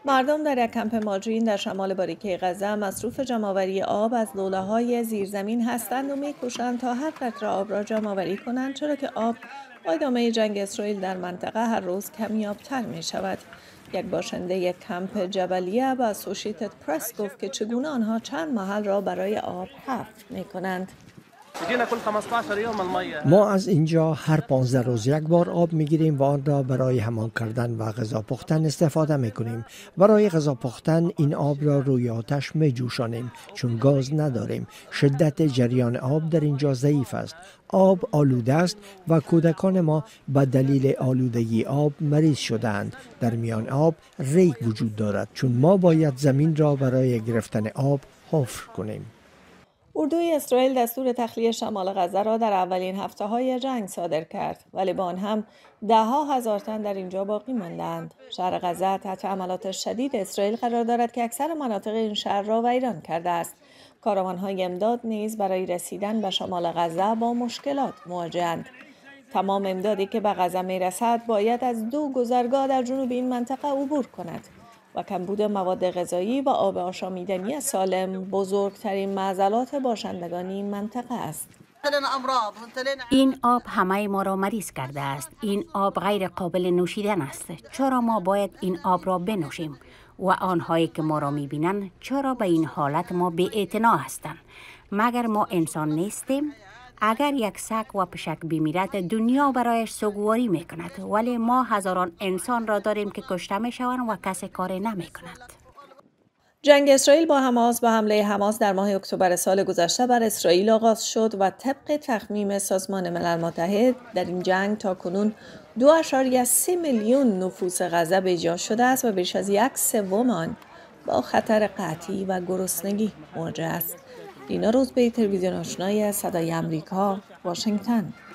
مردم در یک کمپ ماجرین در شمال باریکه غزه مصروف جمع‌آوری آب از لوله‌های زیرزمین هستند و می‌کوشند تا هر قطره آب را جمع‌آوری کنند، چرا که آب با ادامه جنگ اسرائیل در منطقه هر روز کمیاب‌تر می‌شود. یک باشنده یک کمپ جبلیه به اسوشییتد پرس گفت که چگونه آنها چند محل را برای آب حفر می‌کنند. ما از اینجا هر 15 روز یک بار آب میگیریم و آن را برای حمام کردن و غذا پختن استفاده میکنیم. برای غذا پختن این آب را روی آتش میجوشانیم چون گاز نداریم. شدت جریان آب در اینجا ضعیف است. آب آلوده است و کودکان ما به دلیل آلودگی آب مریض شدند. در میان آب ریگ وجود دارد چون ما باید زمین را برای گرفتن آب حفر کنیم. اردوی اسرائیل دستور تخلیه شمال غزه را در اولین هفته‌های جنگ صادر کرد، ولی با آن هم ده‌ها هزار تن در اینجا باقی ماندند. شهر غزه تحت حملات شدید اسرائیل قرار دارد که اکثر مناطق این شهر را ویران کرده است. کاروان‌های امداد نیز برای رسیدن به شمال غزه با مشکلات مواجه‌اند. تمام امدادی که به غزه می‌رسد باید از 2 گذرگاه در جنوب این منطقه عبور کند و کمبود مواد غذایی و آب آشامیدنی سالم بزرگترین معضلات باشندگان این منطقه است. این آب همه ما را مریض کرده است. این آب غیر قابل نوشیدن است. چرا ما باید این آب را بنوشیم؟ و آنهایی که ما را می‌بینند چرا به این حالت ما بی‌اعتنا هستند؟ مگر ما انسان نیستیم؟ اگر یک سگ و پشک بمیرد دنیا برایش سوگواری میکند، ولی ما هزاران انسان را داریم که کشته میشوند و کسی کاری نمیکند. جنگ اسرائیل با حماس با حمله حماس در ماه اکتبر سال گذشته بر اسرائیل آغاز شد و طبق تخمین سازمان ملل متحد در این جنگ تاکنون 2.3 میلیون نفوس غزه بیجا شده است و بیش از 1/3 آن با خطر قحطی و گرسنگی مواجه است. دینا روزبه، تلویزیون آشنای صدای آمریکا، واشنگتن.